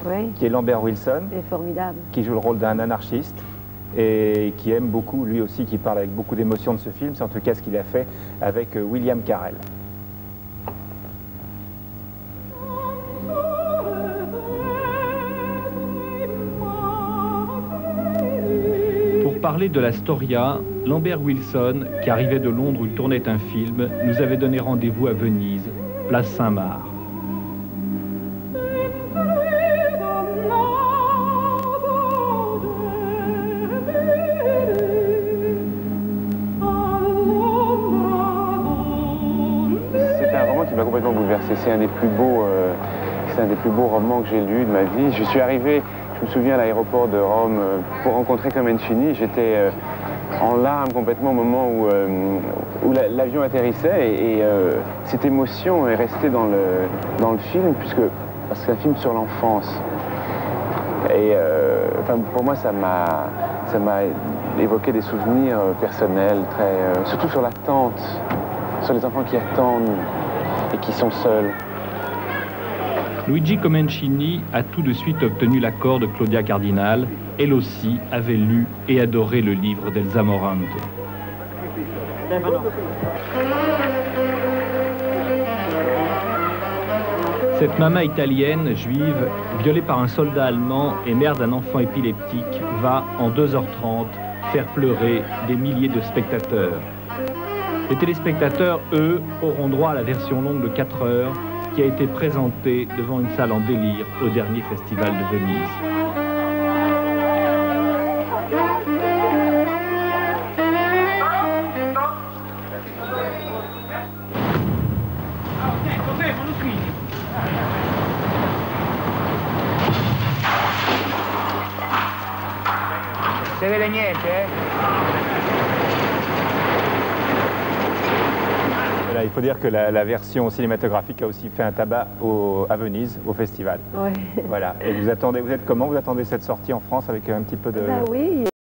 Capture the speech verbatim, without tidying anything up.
oui. qui est Lambert Wilson, C'est formidable. qui joue le rôle d'un anarchiste et qui aime beaucoup, lui aussi, qui parle avec beaucoup d'émotion de ce film. C'est en tout cas ce qu'il a fait avec William Carell. Pour parler de la Storia, Lambert Wilson, qui arrivait de Londres où il tournait un film, nous avait donné rendez-vous à Venise, place Saint-Marc. C'est un roman qui m'a complètement bouleversé. C'est un des plus beaux, euh, c'est un des plus beaux romans que j'ai lus de ma vie. Je suis arrivé, je me souviens, à l'aéroport de Rome euh, pour rencontrer Comencini. J'étais euh, en larmes complètement au moment où, euh, où l'avion atterrissait et, et euh, cette émotion est restée dans le, dans le film, puisque parce que c'est un film sur l'enfance. Et euh, enfin, pour moi, ça m'a ça m'a évoqué des souvenirs personnels, très, euh, surtout sur l'attente, sur les enfants qui attendent et qui sont seuls. Luigi Comencini a tout de suite obtenu l'accord de Claudia Cardinal. Elle aussi avait lu et adoré le livre d'Elsa Morante. Cette maman italienne, juive, violée par un soldat allemand et mère d'un enfant épileptique, va, en deux heures trente, faire pleurer des milliers de spectateurs. Les téléspectateurs, eux, auront droit à la version longue de quatre heures qui a été présentée devant une salle en délire au dernier festival de Venise. Se vede niente, eh? Voilà, il faut dire que la, la version cinématographique a aussi fait un tabac au, à Venise, au festival. Ouais. Voilà. Et vous attendez, vous êtes comment? Vous attendez cette sortie en France avec un petit peu de... Ben oui.